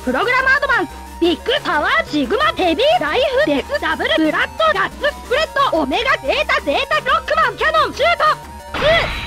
プログラムアドバンス、ビッグパワーシグマヘビーライフデスダブルブラッドガッツスプレッドオメガゼータゼータロックマンキャノンシュート2